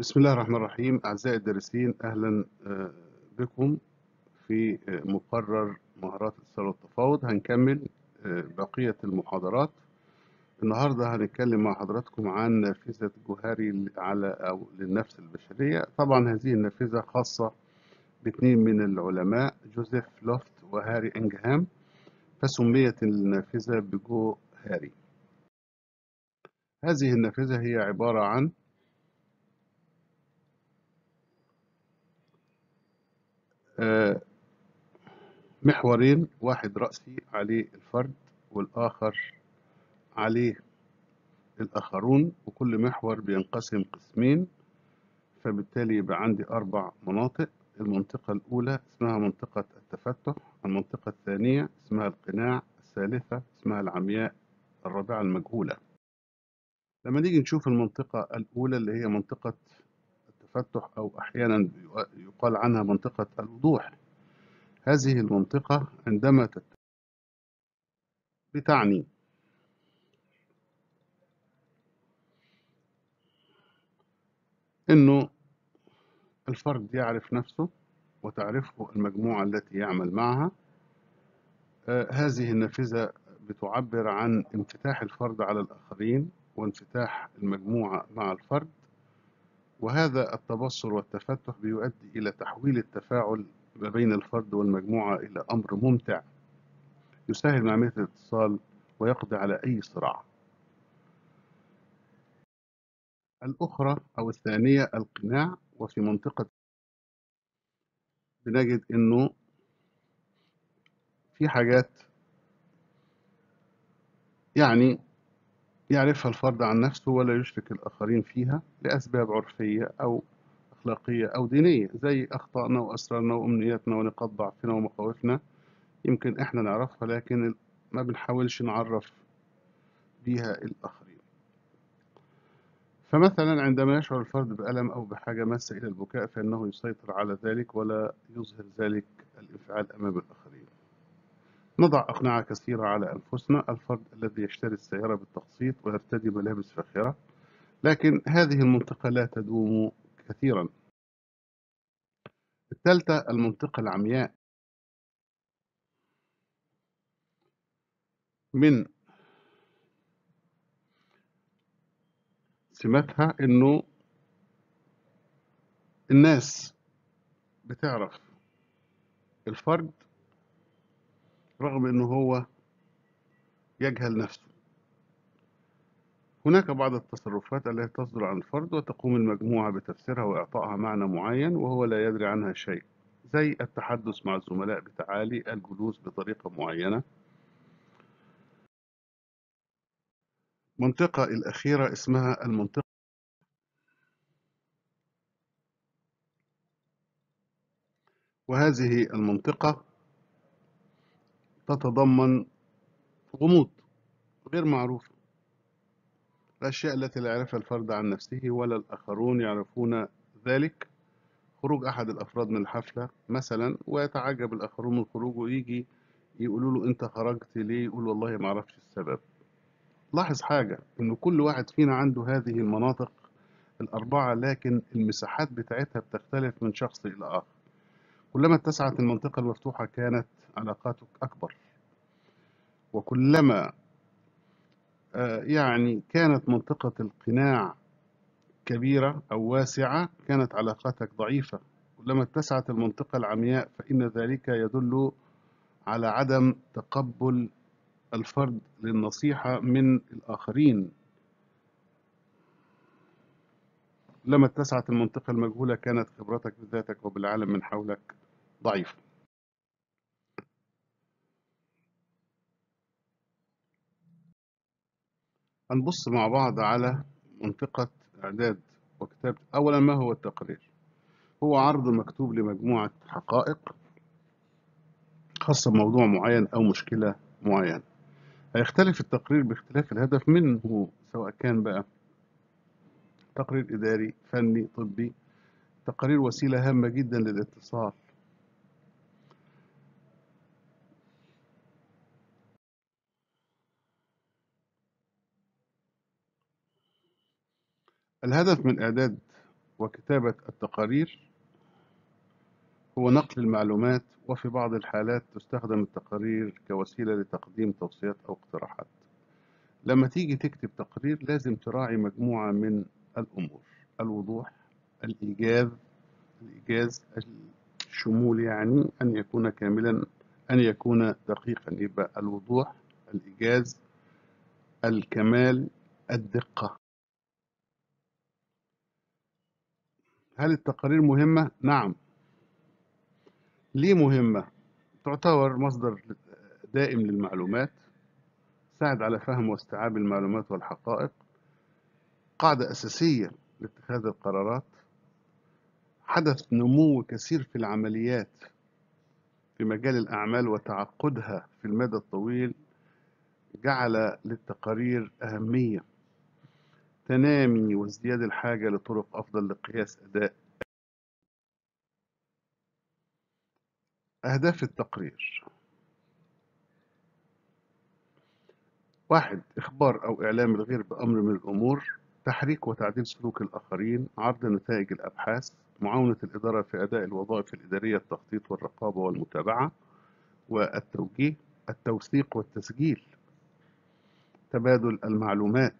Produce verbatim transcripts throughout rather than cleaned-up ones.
بسم الله الرحمن الرحيم. أعزائي الدارسين، أهلا آه، بكم في آه، مقرر مهارات الاتصال والتفاوض. هنكمل آه، بقية المحاضرات. النهاردة هنتكلم مع حضراتكم عن نافذة جوهري على أو للنفس البشرية. طبعا هذه النافذة خاصة باثنين من العلماء، جوزيف لوفت وهاري إنجهام، فسميت النافذة بجو هاري. هذه النافذة هي عبارة عن آه، محورين، واحد رأسي عليه الفرد والآخر عليه الآخرون، وكل محور بينقسم قسمين، فبالتالي يبقى عندي أربع مناطق. المنطقة الأولى اسمها منطقة التفتح، المنطقة الثانية اسمها القناع، الثالثة اسمها العمياء، الرابعة المجهولة. لما نيجي نشوف المنطقة الأولى اللي هي منطقة التفتح، أو أحيانا يقال عنها منطقة الوضوح، هذه المنطقة عندما تت- بتعني أنه الفرد يعرف نفسه وتعرفه المجموعة التي يعمل معها. آه، هذه النافذة بتعبر عن انفتاح الفرد على الآخرين وانفتاح المجموعة مع الفرد، وهذا التبصر والتفتح بيؤدي إلى تحويل التفاعل ما بين الفرد والمجموعة إلى أمر ممتع يسهل من عملية الاتصال ويقضي على أي صراع. الأخرى أو الثانية القناع، وفي منطقة بنجد أنه في حاجات يعني يعرفها الفرد عن نفسه ولا يشرك الآخرين فيها لأسباب عرفية أو أخلاقية أو دينية، زي أخطائنا وأسرارنا وأمنياتنا ونقاط ضعفنا ومخاوفنا، يمكن إحنا نعرفها لكن ما بنحاولش نعرف بيها الآخرين. فمثلا عندما يشعر الفرد بألم أو بحاجة ماسة إلى البكاء، فإنه يسيطر على ذلك ولا يظهر ذلك الانفعال أمام الآخرين. نضع أقنعة كثيرة على أنفسنا. الفرد الذي يشتري السيارة بالتقسيط ويرتدي ملابس فاخرة، لكن هذه المنطقة لا تدوم كثيرا. الثالثة المنطقة العمياء، من سماتها انه الناس بتعرف الفرد رغم انه هو يجهل نفسه. هناك بعض التصرفات التي تصدر عن الفرد وتقوم المجموعة بتفسيرها وإعطائها معنى معين وهو لا يدري عنها شيء، زي التحدث مع الزملاء بتعالي، الجلوس بطريقة معينة. المنطقة الأخيرة اسمها المنطقة، وهذه المنطقة تتضمن غموض غير معروف، الأشياء التي لا يعرفها الفرد عن نفسه ولا الآخرون يعرفون ذلك. خروج أحد الأفراد من الحفلة مثلا ويتعجب الآخرون من خروجه، ويجي يقولوا له أنت خرجت ليه؟ يقول والله ما أعرفش السبب. لاحظ حاجة، إن كل واحد فينا عنده هذه المناطق الأربعة، لكن المساحات بتاعتها بتختلف من شخص إلى آخر. كلما اتسعت المنطقة المفتوحة كانت علاقاتك أكبر، وكلما آه، يعني كانت منطقة القناع كبيرة أو واسعة كانت علاقاتك ضعيفة. كلما اتسعت المنطقة العمياء فإن ذلك يدل على عدم تقبل الفرد للنصيحة من الآخرين. لما اتسعت المنطقة المجهولة كانت خبرتك بذاتك وبالعالم من حولك ضعيفة. هنبص مع بعض على منطقة إعداد وكتابة. أولا، ما هو التقرير؟ هو عرض مكتوب لمجموعة حقائق خاصة بموضوع معين أو مشكلة معينة. هيختلف التقرير باختلاف الهدف منه، سواء كان بقى تقرير إداري، فني، طبي. تقارير وسيلة هامة جدا للاتصال. الهدف من إعداد وكتابة التقارير هو نقل المعلومات، وفي بعض الحالات تستخدم التقارير كوسيلة لتقديم توصيات أو اقتراحات. لما تيجي تكتب تقرير لازم تراعي مجموعة من الأمور: الوضوح، الإيجاز الإيجاز الشمول، يعني أن يكون كاملا، أن يكون دقيقا. يبقى الوضوح، الإيجاز، الكمال، الدقة. هل التقارير مهمة؟ نعم. ليه مهمة؟ تعتبر مصدر دائم للمعلومات، تساعد على فهم واستيعاب المعلومات والحقائق، قاعدة أساسية لاتخاذ القرارات. حدث نمو كثير في العمليات في مجال الأعمال وتعقدها في المدى الطويل جعل للتقارير أهمية. تنامي وازدياد الحاجة لطرق أفضل لقياس أداء. أهداف التقرير: واحد، إخبار أو إعلام الغير بأمر من الأمور، تحريك وتعديل سلوك الآخرين، عرض نتائج الأبحاث، معاونة الإدارة في أداء الوظائف الإدارية، التخطيط والرقابة والمتابعة والتوجيه، التوثيق والتسجيل، تبادل المعلومات.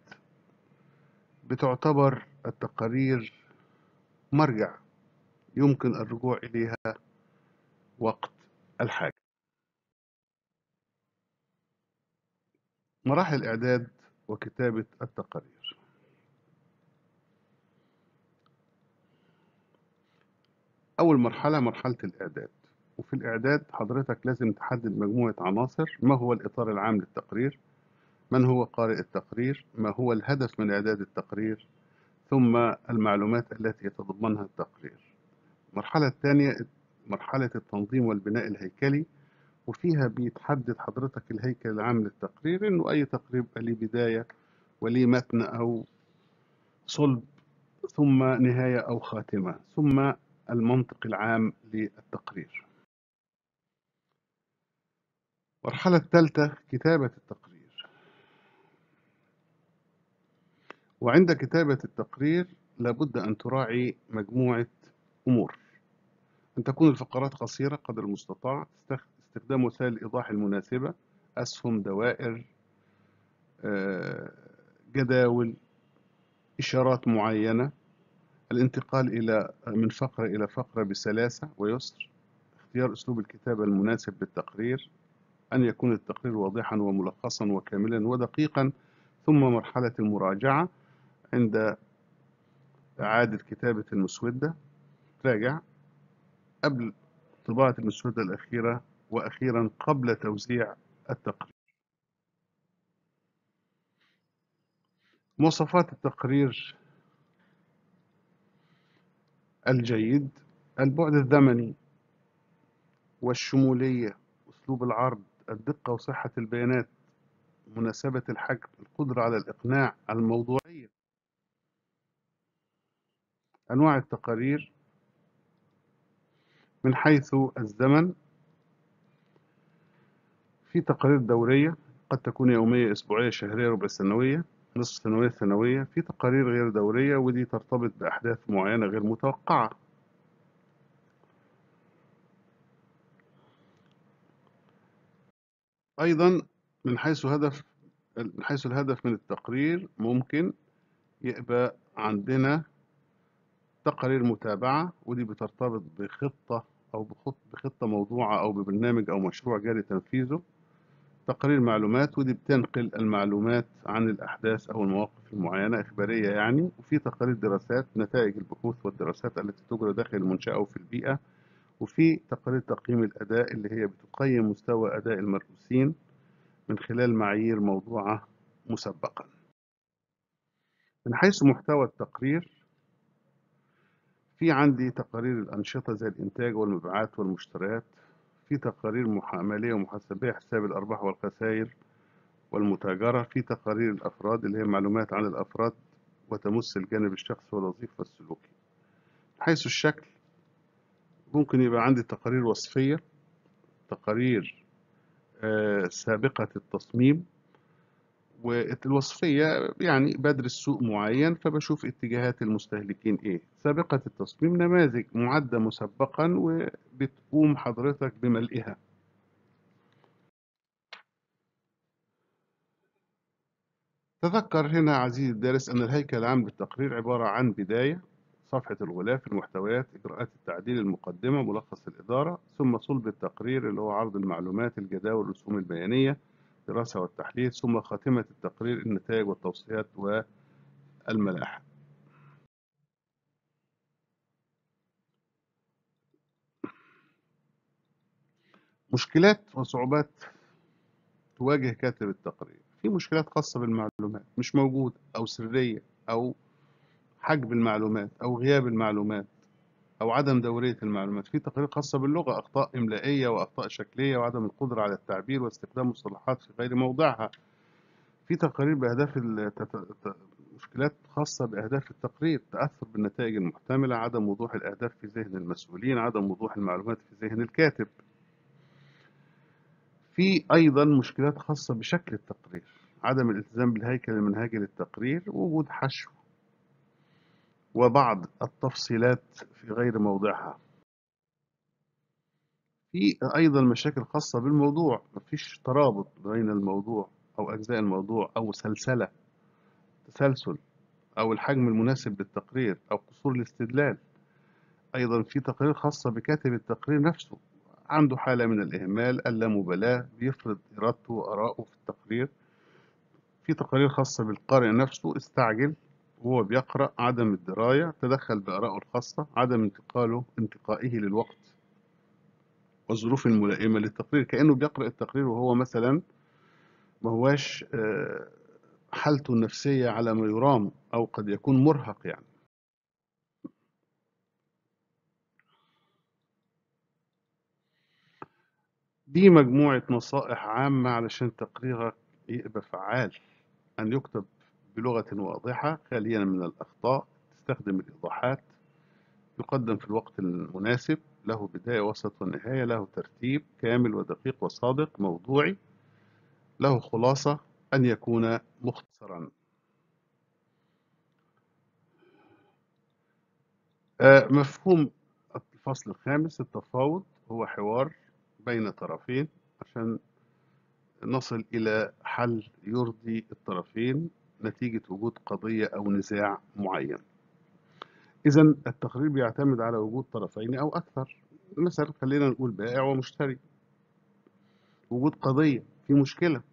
بتعتبر التقارير مرجع يمكن الرجوع إليها وقت الحاجة. مراحل إعداد وكتابة التقارير: أول مرحلة مرحلة الإعداد. وفي الإعداد حضرتك لازم تحدد مجموعة عناصر: ما هو الإطار العام للتقرير، من هو قارئ التقرير، ما هو الهدف من إعداد التقرير، ثم المعلومات التي يتضمنها التقرير. المرحلة الثانية مرحلة التنظيم والبناء الهيكلي، وفيها بيتحدد حضرتك الهيكل العام للتقرير، إنه أي تقرير بقى ليه بداية وليه متن أو صلب، ثم نهاية أو خاتمة، ثم المنطق العام للتقرير. المرحلة الثالثة كتابة التقرير. وعند كتابة التقرير لابد أن تراعي مجموعة أمور: أن تكون الفقرات قصيرة قدر المستطاع، استخدام وسائل الإيضاح المناسبة، أسهم، دوائر، جداول، إشارات معينة، الانتقال إلى من فقرة إلى فقرة بسلاسة ويسر، اختيار أسلوب الكتابة المناسب للتقرير، أن يكون التقرير واضحا وملخصا وكاملا ودقيقا. ثم مرحلة المراجعة عند إعادة كتابة المسودة، راجع قبل طباعة المسودة الأخيرة، وأخيرا قبل توزيع التقرير. مواصفات التقرير الجيد: البعد الزمني والشمولية، أسلوب العرض، الدقة وصحة البيانات، مناسبة الحجم، القدرة على الإقناع، الموضوعية. أنواع التقارير من حيث الزمن: في تقارير دورية قد تكون يومية، أسبوعية، شهرية، ربع سنوية، نصف سنوية، سنوية. في تقارير غير دورية ودي ترتبط بأحداث معينة غير متوقعة. أيضا من حيث هدف من حيث الهدف من التقرير ممكن يبقى عندنا تقارير متابعة، ودي بترتبط بخطة أو بخط بخطة موضوعة أو ببرنامج أو مشروع جاري تنفيذه. تقارير معلومات، ودي بتنقل المعلومات عن الأحداث أو المواقف المعينة، إخبارية يعني. وفي تقارير دراسات، نتائج البحوث والدراسات التي تجرى داخل المنشأة وفي البيئة. وفي تقارير تقييم الأداء اللي هي بتقيم مستوى أداء المرؤوسين من خلال معايير موضوعة مسبقا. من حيث محتوى التقرير، في عندي تقارير الأنشطة زي الإنتاج والمبيعات والمشتريات، في تقارير مالية ومحاسبية، حساب الأرباح والخسائر والمتاجرة، في تقارير الأفراد اللي هي معلومات عن الأفراد وتمس الجانب الشخصي والوظيفي والسلوكي. من حيث الشكل ممكن يبقى عندي تقارير وصفية، تقارير آه سابقة التصميم، والوصفية يعني بدرس سوق معين فبشوف اتجاهات المستهلكين ايه. سابقة التصميم نماذج معدة مسبقا وبتقوم حضرتك بملئها. تذكر هنا عزيزي الدارس أن الهيكل العام للتقرير عبارة عن بداية، صفحة الغلاف، المحتويات، إجراءات التعديل، المقدمة، ملخص الإدارة، ثم صلب التقرير اللي هو عرض المعلومات، الجداول، الرسوم البيانية، الدراسة والتحليل، ثم خاتمة التقرير، النتائج والتوصيات والملاحق. مشكلات وصعوبات تواجه كاتب التقرير. في مشكلات خاصة بالمعلومات مش موجودة أو سرية أو حجب المعلومات أو غياب المعلومات أو عدم دورية المعلومات. في تقارير خاصة باللغة، أخطاء إملائية وأخطاء شكلية وعدم القدرة على التعبير واستخدام مصطلحات في غير موضعها. في تقارير بأهداف التت... ت- مشكلات خاصة بأهداف التقرير، تأثر بالنتائج المحتملة، عدم وضوح الأهداف في ذهن المسؤولين، عدم وضوح المعلومات في ذهن الكاتب. في أيضا مشكلات خاصة بشكل التقرير، عدم الالتزام بالهيكل المنهجي للتقرير، ووجود حشو وبعض التفصيلات في غير موضعها. في أيضا مشاكل خاصة بالموضوع، مفيش ترابط بين الموضوع أو أجزاء الموضوع أو سلسلة تسلسل أو الحجم المناسب للتقرير أو قصور الاستدلال. أيضا في تقارير خاصة بكاتب التقرير نفسه، عنده حالة من الإهمال، اللامبالاة، بيفرض إرادته وآراءه في التقرير. في تقارير خاصة بالقارئ نفسه، استعجل وهو بيقرأ، عدم الدراية، تدخل بآرائه الخاصة، عدم انتقاله انتقائه للوقت والظروف الملائمة للتقرير، كأنه بيقرأ التقرير وهو مثلا ما هواش آه، حالته النفسية على ما يرام أو قد يكون مرهق يعني. دي مجموعة نصائح عامة علشان تقريرك يبقى فعال. أن يكتب بلغة واضحة خالية من الأخطاء، تستخدم الإيضاحات، يقدم في الوقت المناسب، له بداية وسط ونهاية، له ترتيب كامل ودقيق وصادق، موضوعي، له خلاصة، أن يكون مختصرا. آه، مفهوم الفصل الخامس: التفاوض هو حوار بين طرفين عشان نصل إلى حل يرضي الطرفين نتيجة وجود قضية أو نزاع معين. إذا التقرير بيعتمد على وجود طرفين أو أكثر. مثلا خلينا نقول بائع ومشتري، وجود قضية، في مشكلة.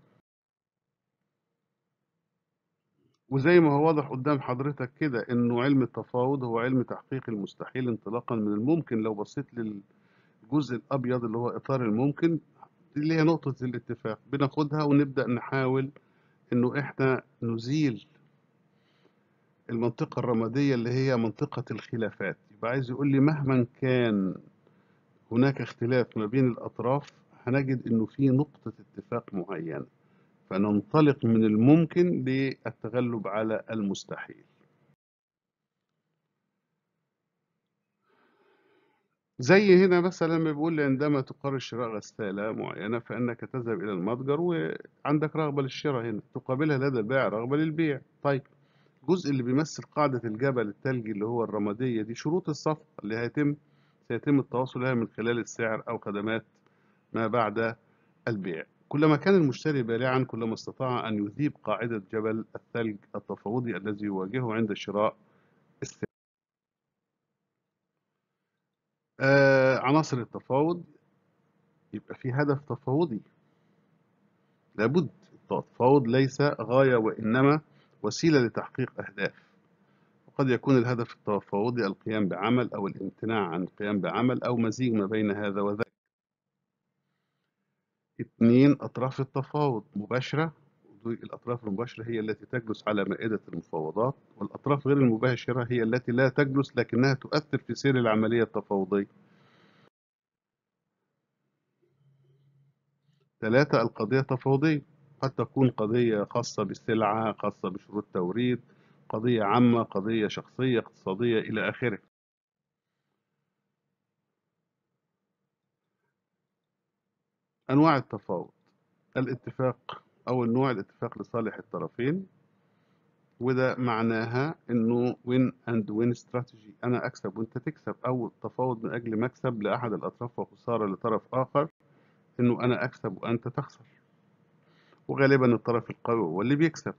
وزي ما هو واضح قدام حضرتك كده إنه علم التفاوض هو علم تحقيق المستحيل انطلاقا من الممكن. لو بصيت للجزء الأبيض اللي هو إطار الممكن، دي اللي هي نقطة الاتفاق، بناخدها ونبدأ نحاول إنه إحنا نزيل المنطقة الرمادية اللي هي منطقة الخلافات. يبقى عايز يقول لي مهما كان هناك اختلاف ما بين الأطراف، هنجد إنه في نقطة اتفاق معينة، فننطلق من الممكن للتغلب على المستحيل. زي هنا مثلا ما بيقول لي عندما تقرر شراء غسالة معينة فإنك تذهب إلى المتجر وعندك رغبة للشراء، هنا تقابلها لدى البائع رغبة للبيع. طيب الجزء اللي بيمثل قاعدة الجبل الثلجي اللي هو الرمادية دي، شروط الصفقة اللي هيتم سيتم التواصل لها من خلال السعر أو خدمات ما بعد البيع. كلما كان المشتري بارعا كلما استطاع أن يذيب قاعدة جبل الثلج التفاوضي الذي يواجهه عند شراء السلع. آه عناصر التفاوض: يبقى في هدف تفاوضي، لابد. التفاوض ليس غاية وإنما وسيلة لتحقيق أهداف. وقد يكون الهدف التفاوضي القيام بعمل أو الامتناع عن القيام بعمل أو مزيج ما بين هذا وذاك. اثنين، أطراف التفاوض مباشرة. الأطراف المباشرة هي التي تجلس على مائدة المفاوضات، والأطراف غير المباشرة هي التي لا تجلس لكنها تؤثر في سير العملية التفاوضية. ثلاثة، القضية التفاوضية قد تكون قضية خاصة بالسلعة، خاصة بشروط توريد، قضية عامة، قضية شخصية، اقتصادية، إلى آخره. أنواع التفاوض: الاتفاق أول نوع الاتفاق لصالح الطرفين، وده معناها إنه win and win strategy، أنا أكسب وأنت تكسب، أو التفاوض من أجل مكسب لأحد الأطراف وخسارة لطرف آخر، إنه أنا أكسب وأنت تخسر، وغالبا الطرف القوي هو اللي بيكسب.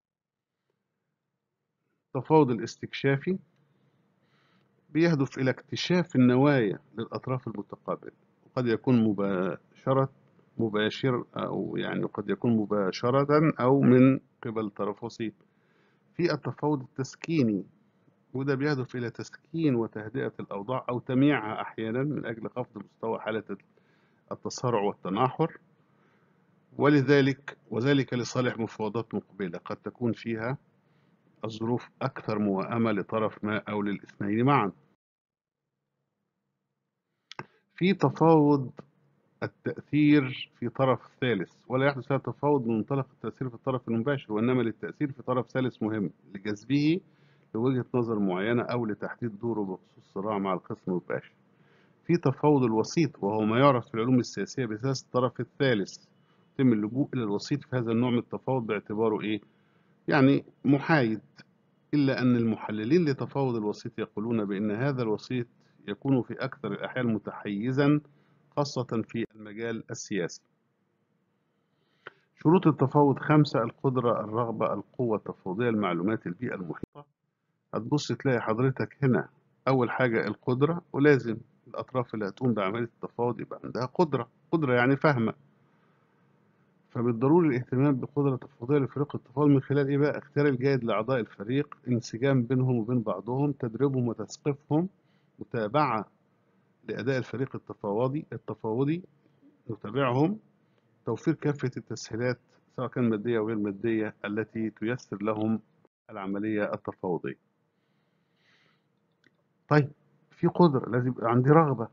التفاوض الاستكشافي بيهدف إلى اكتشاف النوايا للأطراف المتقابلة، وقد يكون مباشرة مباشر أو يعني قد يكون مباشرة أو من قبل طرف وسيط. في التفاوض التسكيني، وده بيهدف إلى تسكين وتهدئة الأوضاع أو تمييعها أحيانا من أجل خفض مستوى حالة التصارع والتناحر، ولذلك وذلك لصالح مفاوضات مقبلة قد تكون فيها الظروف أكثر موائمة لطرف ما أو للاثنين معا. في تفاوض التأثير في طرف ثالث، ولا يحدث هذا التفاوض من منطلق التأثير في الطرف المباشر، وإنما للتأثير في طرف ثالث مهم لجذبه لوجهة نظر معينة أو لتحديد دوره بخصوص صراع مع الخصم المباشر. في تفاوض الوسيط، وهو ما يعرف في العلوم السياسية بأساس الطرف الثالث، يتم اللجوء إلى الوسيط في هذا النوع من التفاوض باعتباره إيه؟ يعني محايد، إلا أن المحللين لتفاوض الوسيط يقولون بأن هذا الوسيط يكون في أكثر الأحيان متحيزا، خاصة في المجال السياسي. شروط التفاوض خمسة: القدرة، الرغبة، القوة التفاوضية، المعلومات، البيئة المحيطة. هتبص تلاقي حضرتك هنا أول حاجة القدرة، ولازم الأطراف اللي هتقوم بعملية التفاوض يبقى عندها قدرة، قدرة يعني فاهمة، فبالضروري الاهتمام بقدرة تفاوضية لفريق التفاوض من خلال إيه بقى؟ اختيار الجيد لأعضاء الفريق، انسجام بينهم وبين بعضهم، تدريبهم وتثقيفهم، متابعة لأداء الفريق التفاوضي التفاوضي نتابعهم، توفير كافة التسهيلات سواء كان مادية أو غير مادية التي تيسر لهم العملية التفاوضية. طيب في قدرة، لازم يبقى عندي رغبة،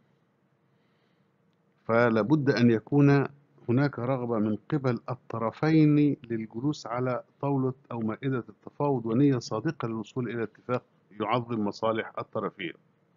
فلا بد أن يكون هناك رغبة من قبل الطرفين للجلوس على طاولة أو مائدة التفاوض، ونية صادقة للوصول إلى اتفاق يعظم مصالح الطرفين.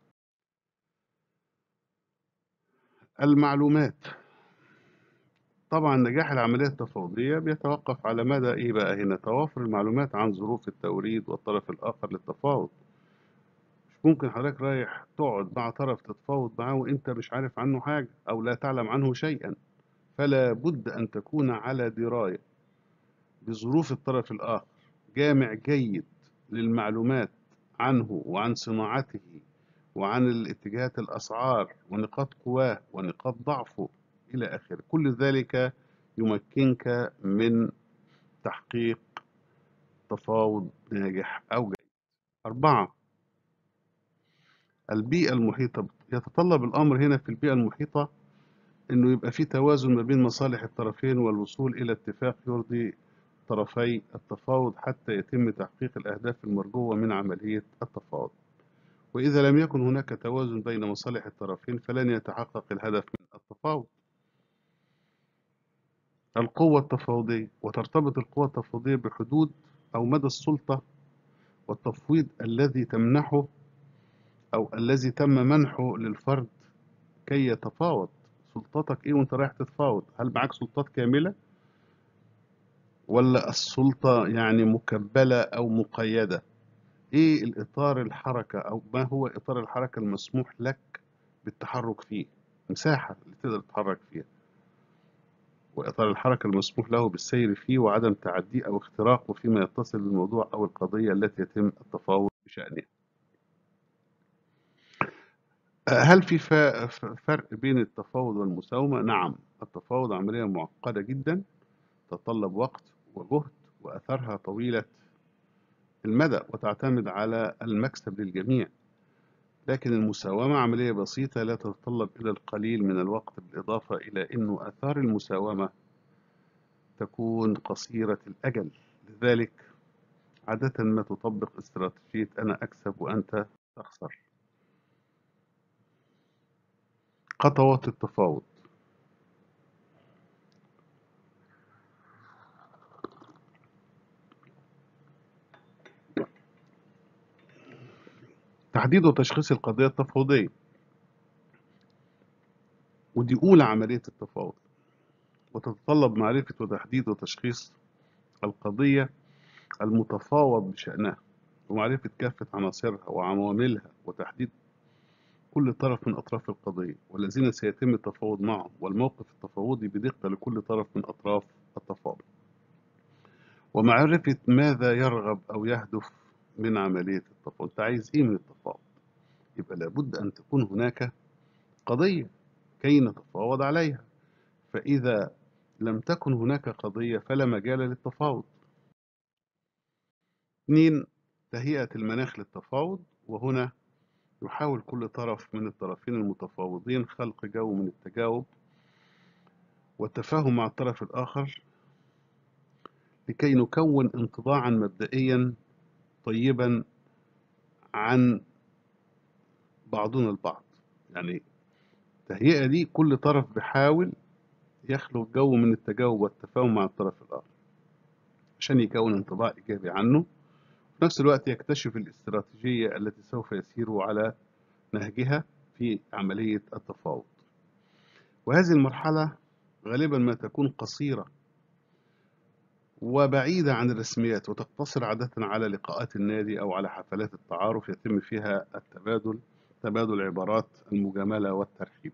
المعلومات، طبعا نجاح العملية التفاوضية بيتوقف على مدى إيه بقى هنا؟ توافر المعلومات عن ظروف التوريد والطرف الآخر للتفاوض. مش ممكن حضرتك رايح تقعد مع طرف تتفاوض معاه وأنت مش عارف عنه حاجة أو لا تعلم عنه شيئا، فلا بد أن تكون على دراية بظروف الطرف الآخر، جامع جيد للمعلومات عنه وعن صناعته وعن الاتجاهات الأسعار ونقاط قواه ونقاط ضعفه إلى آخره. كل ذلك يمكنك من تحقيق تفاوض ناجح أو جيد. أربعة: البيئة المحيطة. يتطلب الأمر هنا في البيئة المحيطة أنه يبقى في توازن ما بين مصالح الطرفين والوصول إلى اتفاق يرضي طرفي التفاوض حتى يتم تحقيق الأهداف المرجوة من عملية التفاوض. وإذا لم يكن هناك توازن بين مصالح الطرفين فلن يتحقق الهدف من التفاوض. القوة التفاوضية، وترتبط القوة التفاوضية بحدود أو مدى السلطة والتفويض الذي تمنحه أو الذي تم منحه للفرد كي يتفاوض. سلطتك إيه وأنت رايح تتفاوض؟ هل معاك سلطات كاملة ولا السلطة يعني مكبلة أو مقيدة؟ إيه الإطار الحركة أو ما هو إطار الحركة المسموح لك بالتحرك فيه؟ مساحة اللي تقدر تتحرك فيها، وإطار الحركة المسموح له بالسير فيه وعدم تعديه أو اختراقه فيما يتصل بالموضوع أو القضية التي يتم التفاوض بشأنها. هل في فرق بين التفاوض والمساومة؟ نعم، التفاوض عملية معقدة جدا تتطلب وقت وجهد وأثرها طويلة المدى وتعتمد على المكسب للجميع، لكن المساومة عملية بسيطة لا تتطلب إلا القليل من الوقت، بالإضافة إلى أن آثار المساومة تكون قصيرة الأجل، لذلك عادة ما تطبق استراتيجية أنا أكسب وأنت تخسر. خطوات التفاوض: تحديد وتشخيص القضية التفاوضية، ودي أولى عملية التفاوض. وتتطلب معرفة وتحديد وتشخيص القضية المتفاوض بشأنها، ومعرفة كافة عناصرها وعواملها، وتحديد كل طرف من أطراف القضية والذين سيتم التفاوض معهم، والموقف التفاوضي بدقة لكل طرف من أطراف التفاوض، ومعرفة ماذا يرغب أو يهدف من عملية التفاوض. أنت عايز إيه من التفاوض؟ يبقى لابد أن تكون هناك قضية كي نتفاوض عليها، فإذا لم تكن هناك قضية فلا مجال للتفاوض. اثنين، تهيئة المناخ للتفاوض، وهنا يحاول كل طرف من الطرفين المتفاوضين خلق جو من التجاوب والتفاهم مع الطرف الآخر لكي نكون انطباعا مبدئيا طيبا عن بعضنا البعض. يعني التهيئة دي كل طرف بيحاول يخلق جو من التجاوب والتفاهم مع الطرف الآخر عشان يكون انطباع إيجابي عنه، في نفس الوقت يكتشف الاستراتيجية التي سوف يسير على نهجها في عملية التفاوض. وهذه المرحلة غالبا ما تكون قصيرة وبعيدة عن الرسميات، وتقتصر عادة على لقاءات النادي أو على حفلات التعارف يتم فيها التبادل تبادل عبارات المجاملة والترحيب.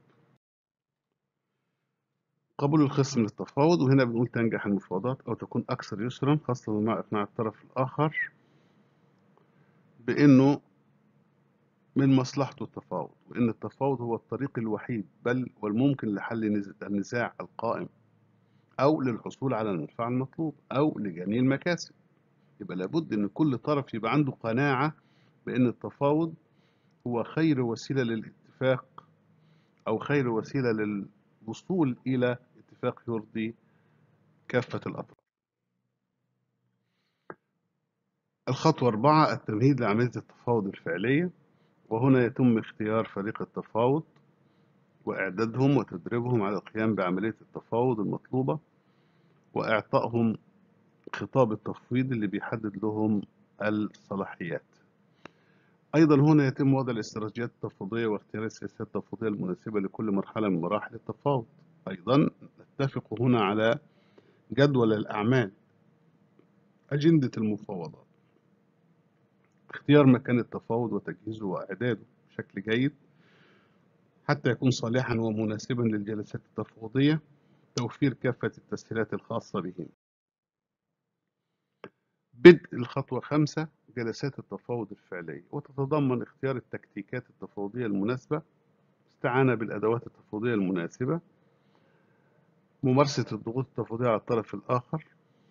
قبول الخصم للتفاوض، وهنا بنقول تنجح المفاوضات أو تكون أكثر يسرا، خاصة مع إقناع الطرف الآخر بأنه من مصلحته التفاوض، وأن التفاوض هو الطريق الوحيد بل والممكن لحل النزاع القائم أو للحصول على المنفعة المطلوب أو لجني المكاسب. يبقى لابد أن كل طرف يبقى عنده قناعة بأن التفاوض هو خير وسيلة للاتفاق أو خير وسيلة للوصول إلى اتفاق يرضي كافة الأطراف. الخطوة أربعة، التمهيد لعملية التفاوض الفعلية، وهنا يتم اختيار فريق التفاوض وإعدادهم وتدريبهم على القيام بعملية التفاوض المطلوبة، وإعطائهم خطاب التفويض اللي بيحدد لهم الصلاحيات. أيضا هنا يتم وضع الاستراتيجيات التفاوضية واختيار السياسات التفاوضية المناسبة لكل مرحلة من مراحل التفاوض. أيضا نتفق هنا على جدول الأعمال، أجندة المفاوضات، اختيار مكان التفاوض وتجهيزه وإعداده بشكل جيد حتى يكون صالحا ومناسبا للجلسات التفاوضية، توفير كافة التسهيلات الخاصة بهم. بدء الخطوة خمسة، جلسات التفاوض الفعلية، وتتضمن اختيار التكتيكات التفاوضية المناسبة، استعانة بالأدوات التفاوضية المناسبة، ممارسة الضغوط التفاوضية على الطرف الآخر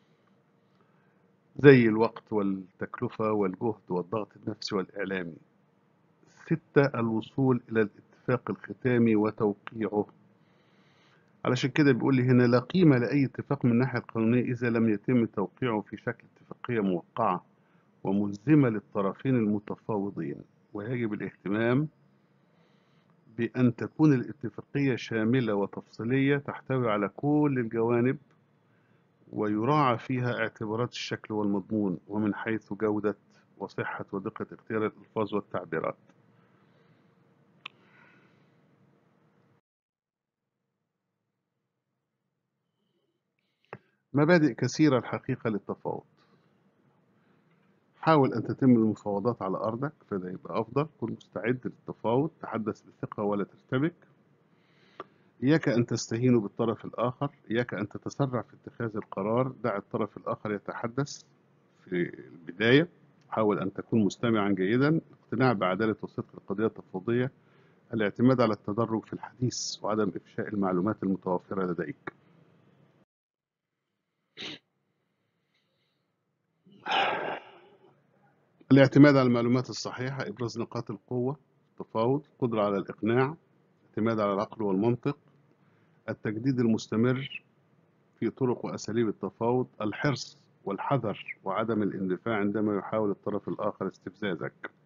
زي الوقت والتكلفة والجهد والضغط النفسي والإعلامي. ستة، الوصول إلى الاتفاق الختامي وتوقيعه. علشان كده بيقول لي هنا لا قيمة لأي اتفاق من الناحية القانونية إذا لم يتم توقيعه في شكل اتفاقية موقعة وملزمة للطرفين المتفاوضين، ويجب الاهتمام بأن تكون الاتفاقية شاملة وتفصيلية تحتوي على كل الجوانب ويراعى فيها اعتبارات الشكل والمضمون، ومن حيث جودة وصحة ودقة اختيار الألفاظ والتعبيرات. مبادئ كثيرة الحقيقة للتفاوض. حاول أن تتم المفاوضات على أرضك فده يبقى أفضل. كن مستعد للتفاوض، تحدث بثقة ولا ترتبك. إياك أن تستهين بالطرف الآخر، إياك أن تتسرع في اتخاذ القرار، دع الطرف الآخر يتحدث في البداية. حاول أن تكون مستمعا جيدا، الاقتناع بعدالة وصدق القضية التفاوضية، الاعتماد على التدرج في الحديث وعدم إفشاء المعلومات المتوفرة لديك. الاعتماد على المعلومات الصحيحة، إبراز نقاط القوة، التفاوض، قدرة على الإقناع، الاعتماد على العقل والمنطق، التجديد المستمر في طرق وأساليب التفاوض، الحرص والحذر وعدم الاندفاع عندما يحاول الطرف الآخر استفزازك.